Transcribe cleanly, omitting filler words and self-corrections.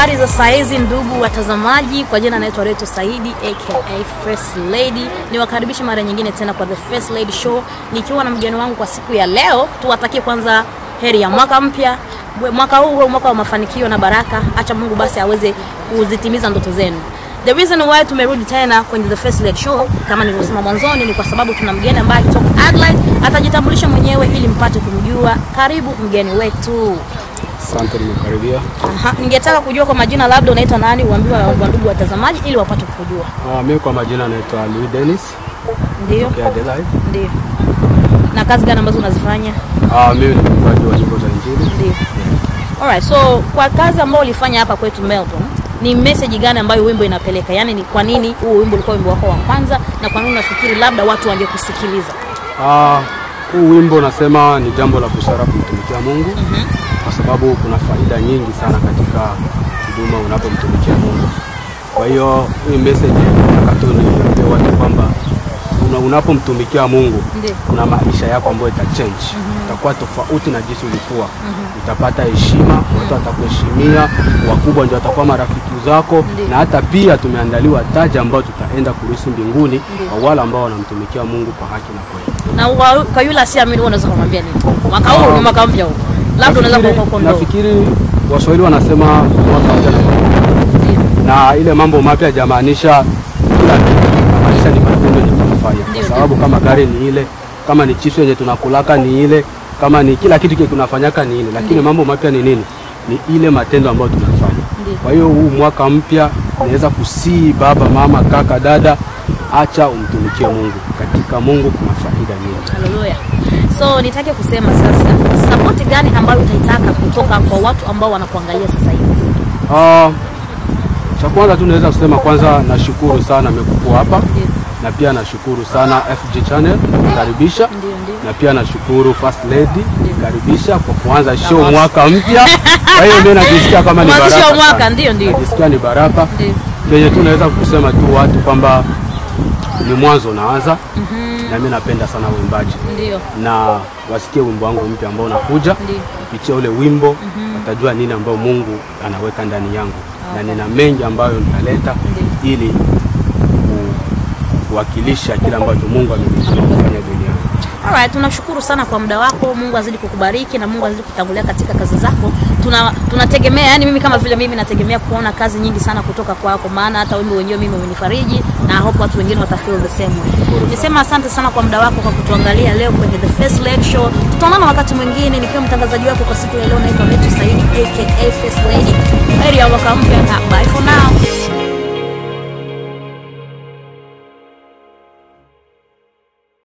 Habari za saizi ndugu watazamaji, kwa jina naitwa Reto Saidi aka First Lady. Niwakaribisha mara nyingine tena kwa The First Lady Show nikiwa na mgeni wangu kwa siku ya leo. Tuwatakie kwanza heri ya mwaka mpya. Mwaka huu mwaka wa mafanikio na baraka. Acha Mungu basi aweze kuzitimiza ndoto zenu. The reason why tumerudi tena kwenye The First Lady Show kama nilivyosema mwanzoni ni kwa sababu tuna mgeni ambaye kutoka Adelaide. Atajitambulisha mwenyewe ili mpate kumjua. Karibu mgeni wetu. Asante, nimekaribia. Ningetaka kujua kwa majina labda unaitwa nani, uambiwe ndugu watazamaji ili wapate kujua. Mimi kwa majina naitwa Louis DENIS. Ndio. Okay, Adelaide. Ndio. Na kazi gani ambazo unazifanya? Mimi ni mwimbaji wa nyimbo za Injili. Ndio. Alright, so kwa kazi ambayo ulifanya hapa kwetu Melbourne, ni message gani ambayo wimbo inapeleka? Yaani ni kwa nini huu wimbo ulikuwa wimbo wako wa kwanza na kwa nini unafikiri labda watu wangekusikiliza? Huu wimbo nasema ni jambo la busara kumtumikia Mungu. Kwa sababu kuna faida nyingi sana katika huduma unapomtumikia Mungu. Kwa hiyo hii message nataka niambie watu kwamba unapomtumikia Mungu kuna maisha yako ambayo itachange. Utakuwa tofauti na jinsi ulikuwa. Utapata heshima, watu watakuheshimia, wakubwa ndio watakuwa marafiki zako, na hata pia tumeandaliwa taji ambayo tutaenda kurithi mbinguni kwa wale ambao wanamtumikia Mungu kwa haki na kweli. Na kwa yule asiamini unaweza kumwambia nini? Mwaka huu ni mwaka mpya huu. Labda unaweza kukokoa. Nafikiri Waswahili wanasema mwaka mpya na ile mambo mapya jamaanisha kila maanisha ni matendo yenye tunafanya. Kwa sababu kama gari ni ile, kama ni chifu yenye tunakulaka ni ile, kama ni kila kitu kile tunafanyaka ni ile, lakini mambo mapya ni nini? Ni ile matendo ambayo tunafanya. Kwa hiyo huu mwaka mpya naweza kusii baba, mama, kaka, dada, acha umtumikie Mungu. Katika Mungu kuna faida nyingi. Haleluya. So nitake kusema sasa, support gani ambayo utaitaka kutoka kwa watu ambao wanakuangalia sasa hivi? Cha kwanza tu naweza kusema kwanza nashukuru sana nimekuwa hapa. Na pia nashukuru sana FG channel karibisha. Na pia nashukuru First Lady karibisha kwa kuanza show mwaka mpya. Kwa hiyo mimi najisikia kama ni baraka. Show mwaka ndio. Najisikia ni baraka. Kenye tu naweza kusema tu watu kwamba ni mwanzo naanza. Na mimi napenda sana uimbaji. Na wasikie wimbo wangu mpya ambao unakuja. Kupitia ule wimbo watajua nini ambao Mungu anaweka ndani yangu. Na nina mengi ambayo nitaleta ili kuwakilisha kile ambacho Mungu amekusudia kufanya duniani. Alright, tunashukuru sana kwa muda wako. Mungu azidi kukubariki na Mungu azidi kutangulia katika kazi zako. Tunategemea, yani mimi kama vile mimi nategemea kuona kazi nyingi sana kutoka kwako, maana hata wimbo wenyewe mimi umenifariji na hope watu wengine watafeel the same way. Nisema asante sana kwa muda wako kwa kutuangalia leo kwenye The First Lady Show. Tutaonana wakati mwingine nikiwa mtangazaji wako kwa siku ya leo. Naitwa Reto Saidi aka First Lady. Heri ya mwaka mpya. Bye for now.